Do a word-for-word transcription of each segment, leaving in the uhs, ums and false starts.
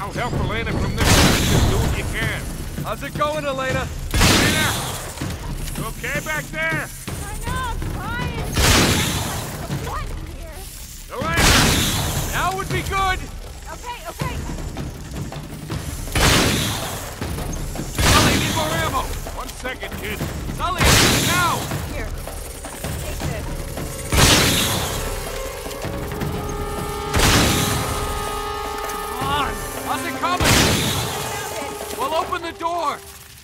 Now help Elena from this distance. Do what you can. How's it going, Elena? Elena! You okay back there? I know, I'm trying. What here? Elena! Now would be good! Okay, okay. Sully, need more ammo! One second, kid. Sully, now! Here. Take this. Come on! How's it coming? Found it. Well, open the door!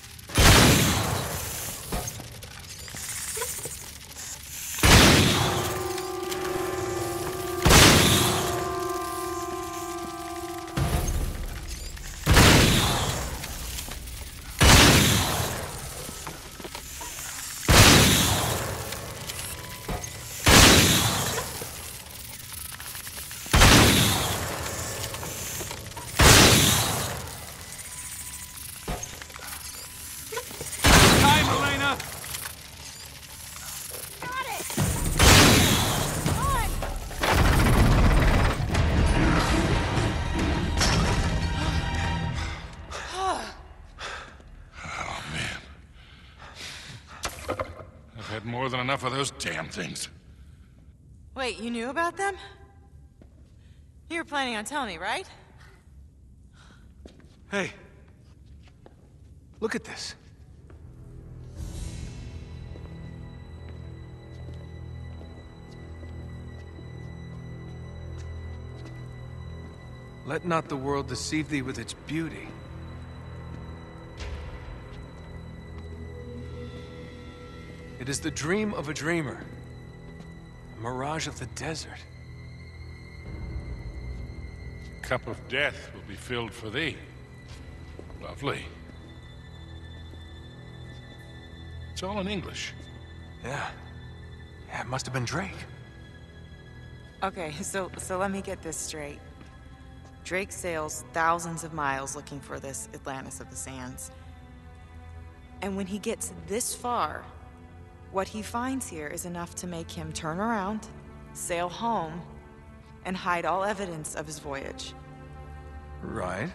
Time, Elena! Got it. Come on. Oh, man. I've had more than enough of those damn things. Wait, you knew about them? You were planning on telling me, right? Hey. Look at this. Let not the world deceive thee with its beauty. It is the dream of a dreamer. A mirage of the desert. Cup of death will be filled for thee. Lovely. It's all in English. Yeah. Yeah, it must have been Drake. Okay, so so let me get this straight. Drake sails thousands of miles looking for this Atlantis of the Sands. And when he gets this far, what he finds here is enough to make him turn around, sail home, and hide all evidence of his voyage. Right.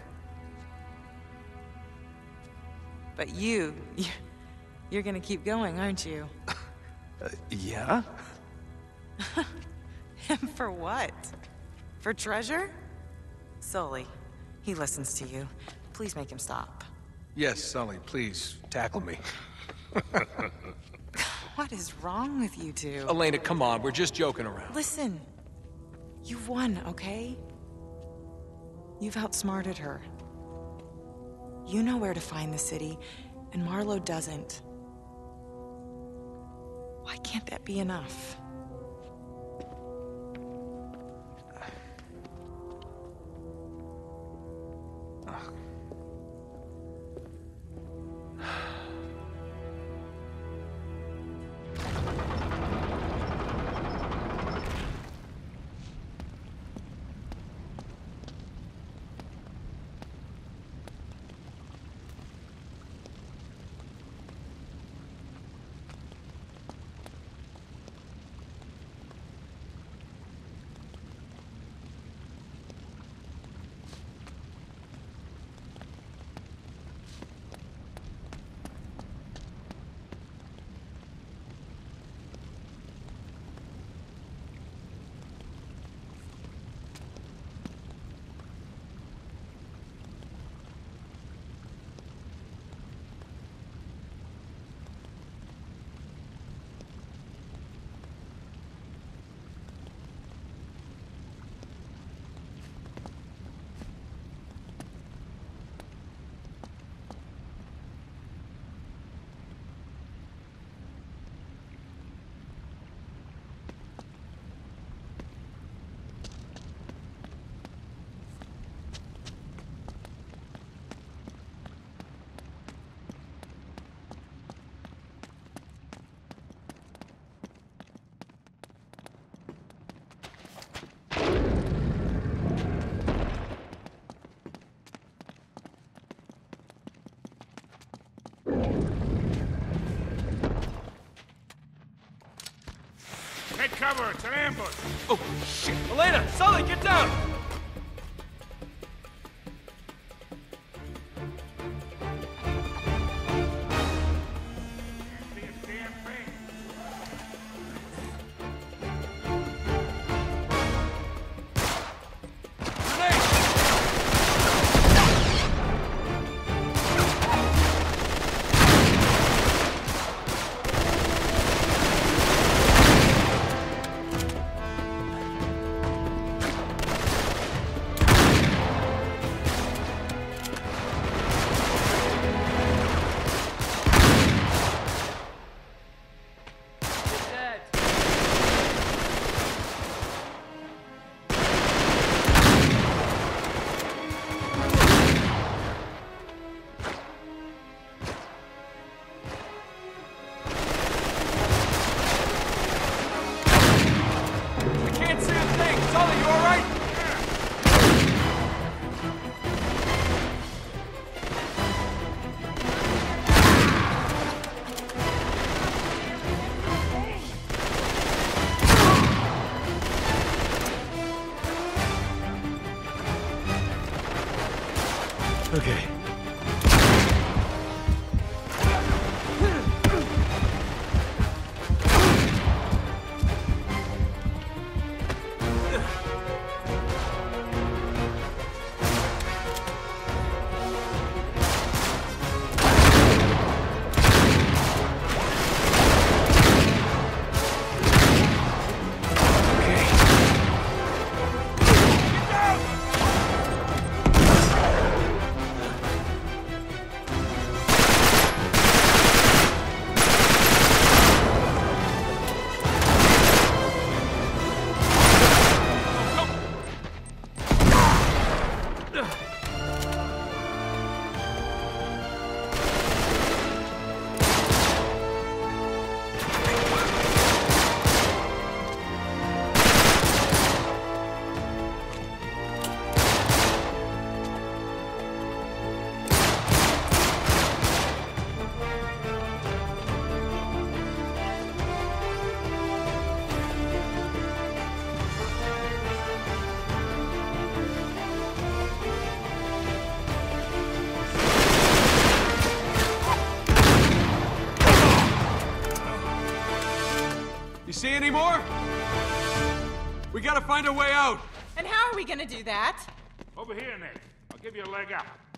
But you, you're gonna keep going, aren't you? Uh, yeah? And for what? For treasure? Sully, he listens to you. Please make him stop. Yes, Sully, please, tackle me. What is wrong with you two? Elena, come on, we're just joking around. Listen, you've won, okay? You've outsmarted her. You know where to find the city, and Marlowe doesn't. Why can't that be enough? Take cover, it's an ambush. Oh, shit. Elena, Sully, get down! Okay. You see any more? We gotta find a way out. And how are we gonna do that? Over here, Nick. I'll give you a leg up.